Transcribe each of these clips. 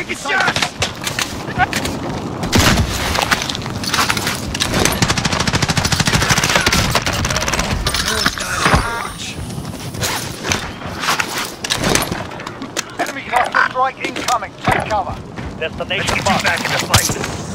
taking shots! Enemy cluster strike incoming. Take cover. Destination marked. Back in the fight.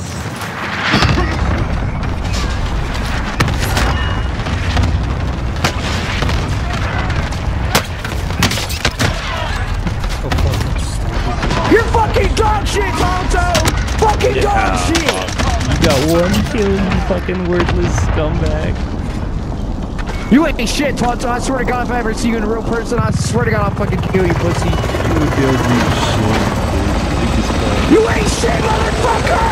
You're fucking dog shit, Tonto! Fucking dog shit! You got one kill, you fucking worthless scumbag. You ain't shit, Tonto. I swear to God, if I ever see you in a real person, I swear to God, I'll fucking kill you, pussy. You ain't shit, motherfucker!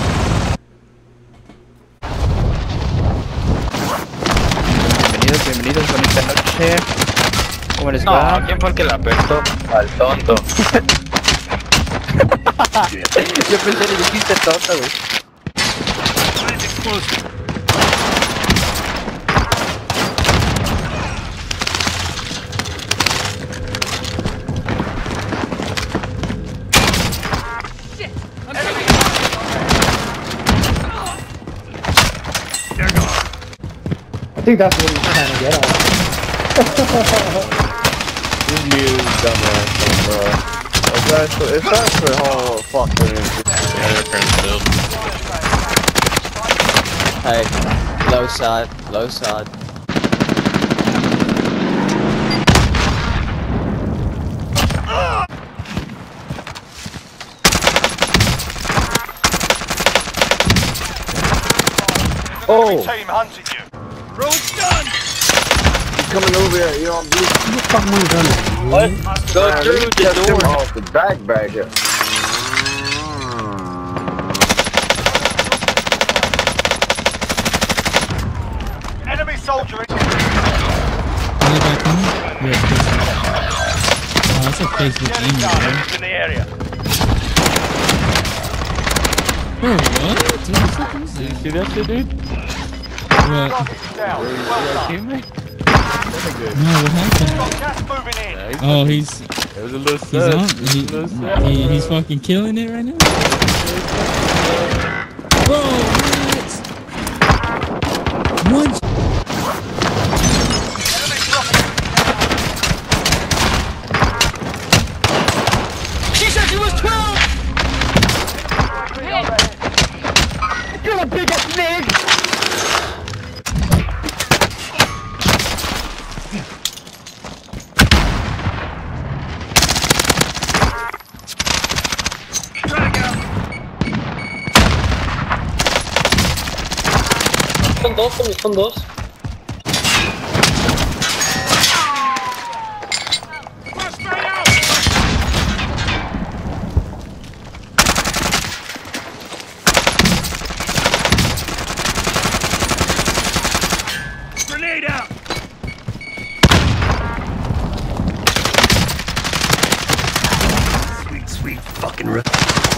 Bienvenidos, bonita noche. ¿Cómo les No, va? ¿quién fue el que la apestó? Al tonto. Yo pensé que dijiste tonto, güey. I think that's what he's trying to get at. This new dumbass, bro. It's actually whole fucking. Hey, low side, low side. Oh! Team hunting you. He's coming over here, you know, blue. What? Go through the door. Off the back here. Enemy soldier. That's a Facebook email, bro. In the area. Bro, what? What the fuck is You that? see that shit, dude? What? Down. Well done. Teammate? No, what happened? Got gas moving in. Oh, he's It was a little he's sus. on. He's fucking killing it right now. Bro, what? One. She said she was 12! You're a big ass nig! Son dos. Grenade out. Sweet fucking